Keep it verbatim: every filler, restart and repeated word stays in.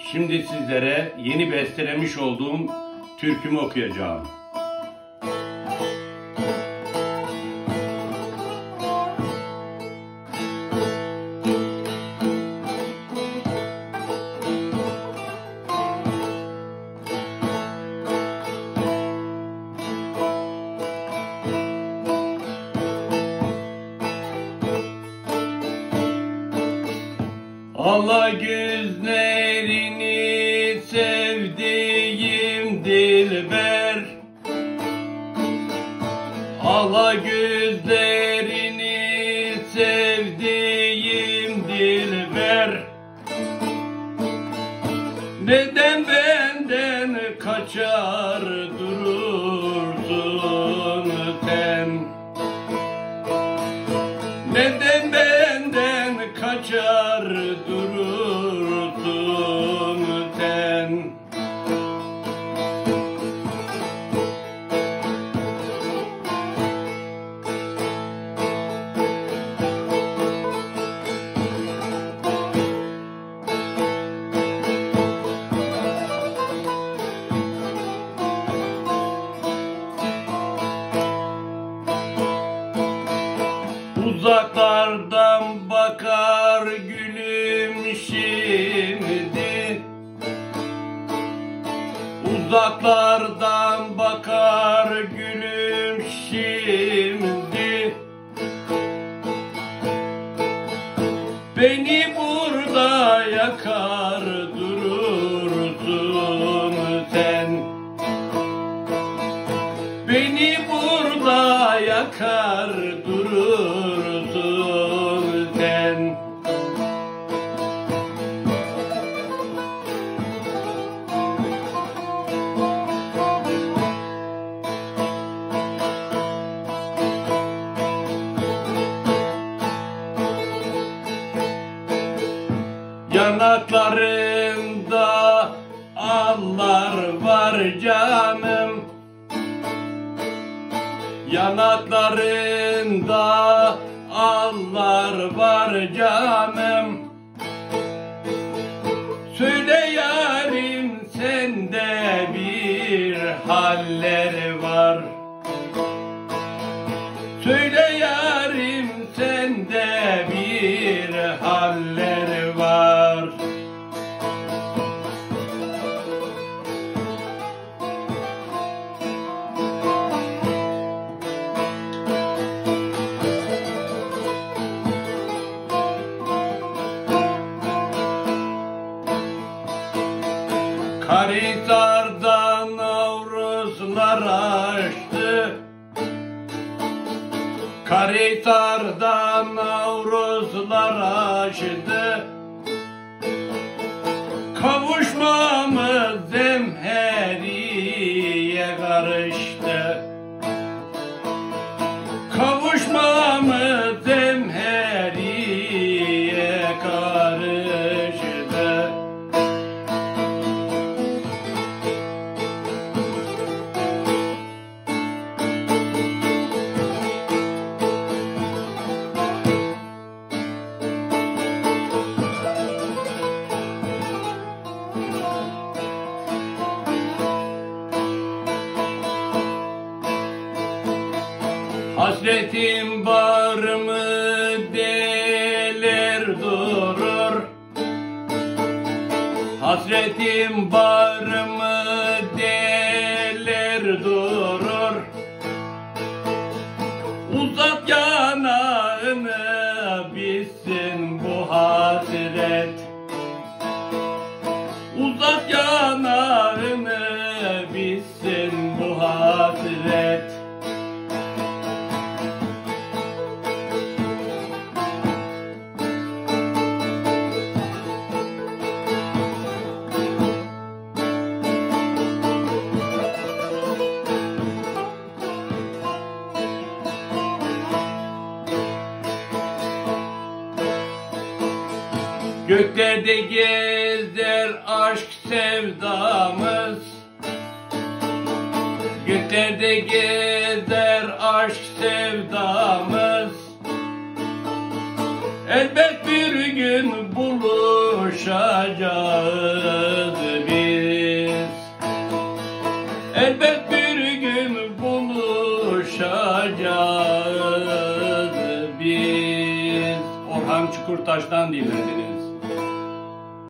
Şimdi sizlere yeni bestelemiş olduğum türkümü okuyacağım. Ala gözlerini sevdiğim dilber, ala gözlerini sevdiğim dilber, neden benden kaçar durursun sen? Neden benden kaçar durursun sen? Uzaklardan bakar gülüm şimdi, uzaklardan bakar gülüm şimdi, beni burada yakar durursun sen. Beni burada yakar durursun sen. Yanaklarında allar var canım, yanaklarında allar var canım. Söyle yarim, sende bir haller var. Söyle yarim, sende bir haller var. Karahisar'dan Navruzlar açtı, Karahisar'dan Navruzlar açtı. Kavuşmamız zemheriye karıştı, kavuşmamız zemheriye karıştı. Hasretim bağrımı deler durur, hasretim bağrımı deler durur. Uzat yanağını bitsin bu hasret, uzat yanağını bitsin bu hasret. Göklerde gezer aşk sevdamız, göklerde gezer aşk sevdamız. Elbet bir gün bulur buluşacağız biz. Elbet bir gün buluşacağız biz. Orhan Çukurtaş'tan dinlediniz.